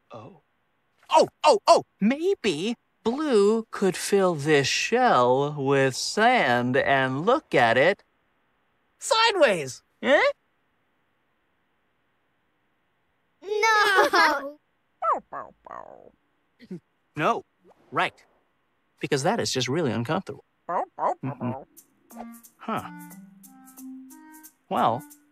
Oh. Oh! Maybe Blue could fill this shell with sand and look at it sideways. Eh? No! No. Right. Because that is just really uncomfortable. Mhm. Huh. Well,